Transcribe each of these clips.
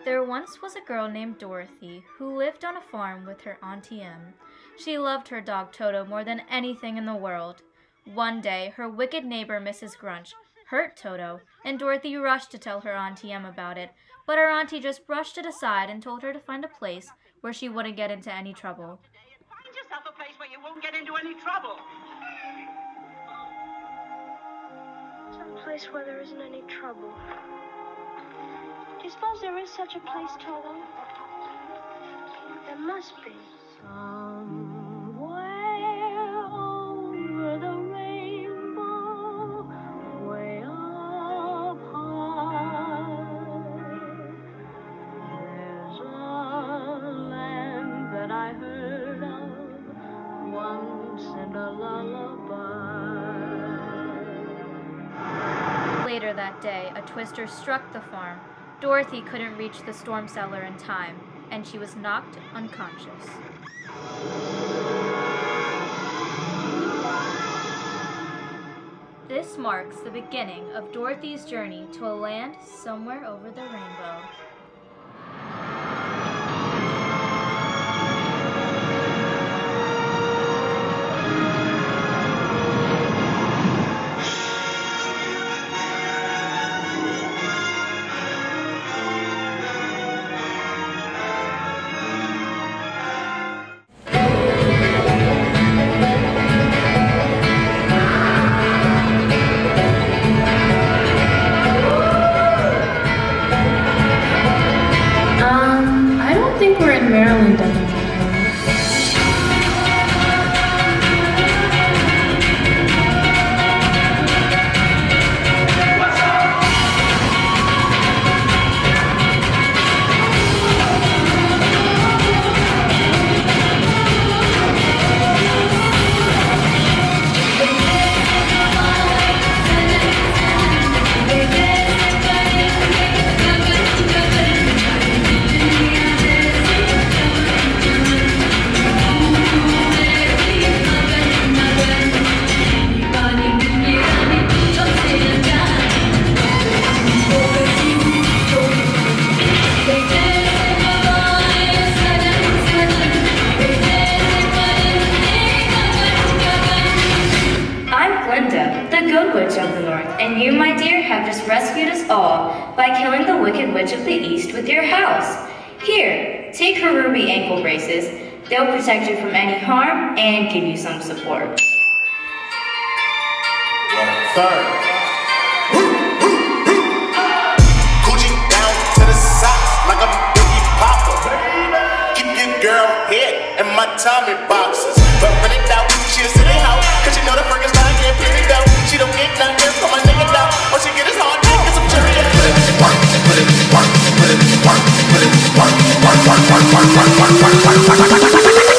There once was a girl named Dorothy who lived on a farm with her Auntie Em. She loved her dog Toto more than anything in the world. One day, her wicked neighbor Mrs. Grunch hurt Toto, and Dorothy rushed to tell her Auntie Em about it, but her auntie just brushed it aside and told her to find a place where she wouldn't get into any trouble. Find yourself a place where you won't get into any trouble. Some place where there isn't any trouble. Do you suppose there is such a place, Toto? There must be. Somewhere over the rainbow, way up high, there's a land that I heard of once in a lullaby. Later that day, a twister struck the farm. Dorothy couldn't reach the storm cellar in time, and she was knocked unconscious. This marks the beginning of Dorothy's journey to a land somewhere over the rainbow. I don't think we're in Maryland anymore. Witch of the North, and you, my dear, have just rescued us all by killing the Wicked Witch of the East with your house. Here, take her ruby ankle braces. They'll protect you from any harm and give you some support. Third. Coochie down to the socks like I'm Biggie Popper. Keep your girl head in my Tommy boxes. But when it out, she a silly hoe, cause she know the Fergus line can't put it down. She don't get nothing from my nigga down. All she get is hard dick and some Cheerios. Put it in work, put it in work, put it in work, put it in work, work, work, work, work, work, work, work, work, work, work, work, work.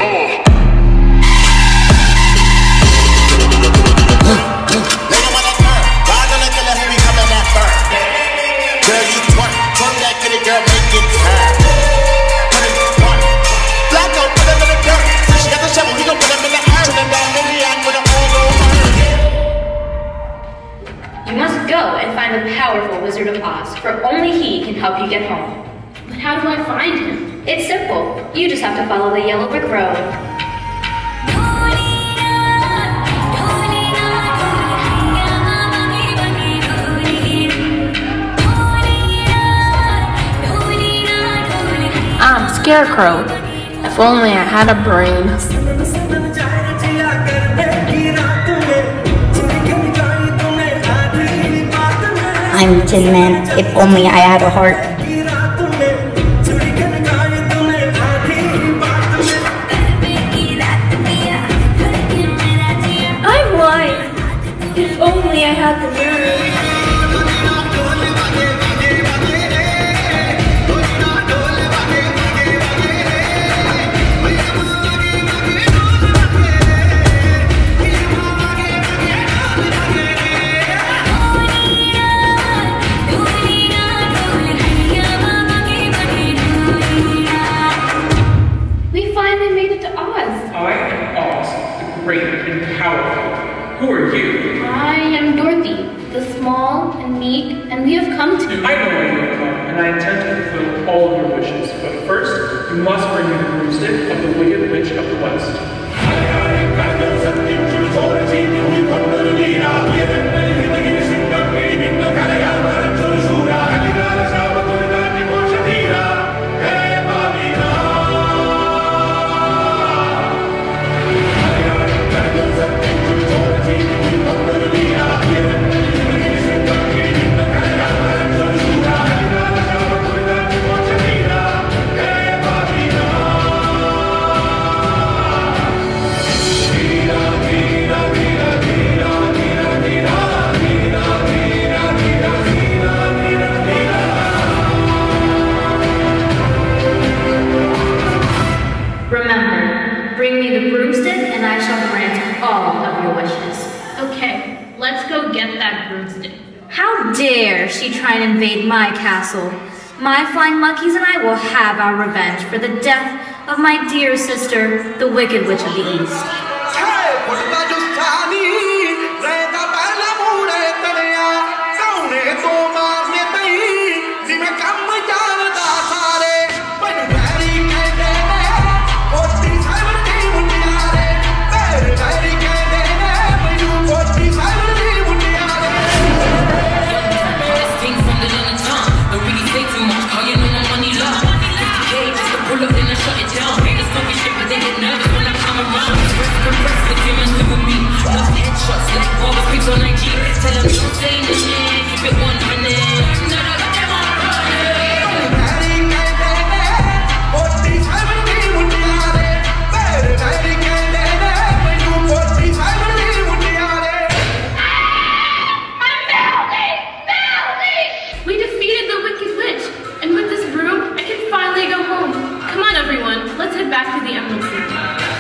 Nigga wanna turn, ride on the killer, he be coming at first. Girl, you twerk, twerk that kitty, girl, make it turn. Put it in work, Flacco, put him in the dirt. Since she got the shovel, he gon' put him in the earth. And that maniac with a all go hurt. You must go and find the powerful Wizard of Oz, for only he can help you get home. But how do I find him? It's simple. You just have to follow the yellow brick road. I'm Scarecrow. If only I had a brain. I'm Tin Man, if only I had a heart. I'm Lion, if only I had the nerve. Great and powerful. Who are you? I am Dorothy, the small and meek, and we have come to... I know where you are from, and I intend to fulfill of the West. Remember, bring me the broomstick and I shall grant all of your wishes. Okay, let's go get that broomstick. How dare she try and invade my castle? My flying monkeys and I will have our revenge for the death of my dear sister, the Wicked Witch of the East. We defeated the Wicked Witch, and with this broom, I can finally go home. Come on, everyone, let's head back to the Emerald City.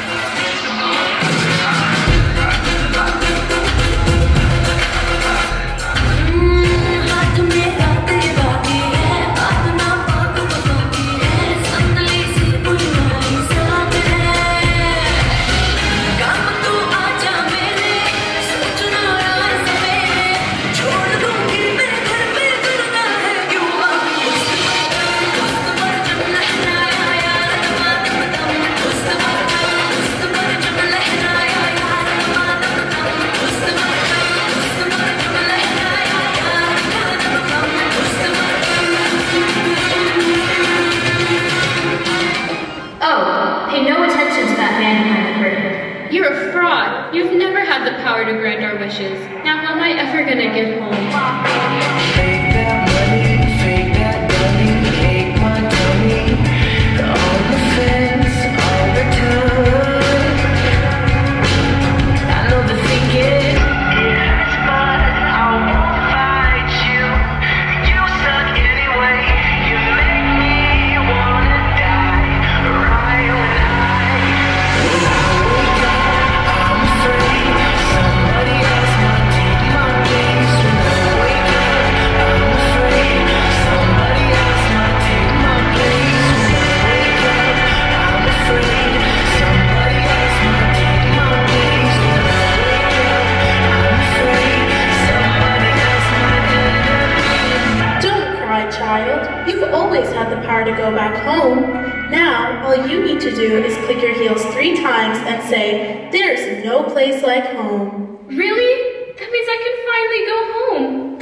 You're a fraud. You've never had the power to grant our wishes. Now how am I ever gonna get home? Fake that money, take my money. On the fence, all the time. I know the thinking. It hurts, but I won't fight you. You suck anyway. You make me wanna die. Right when I wake up, I'm afraid somebody else might take my place. When I wake up, I'm afraid somebody else might take my place. When I wake up, I'm afraid somebody else might take my place. When I wake up, I'm afraid somebody else might. Don't cry, child. You've always had the power to go back home. Now, all you need to do is click your heels 3 times and say, "There's no place like home." Really? That means I can finally go home.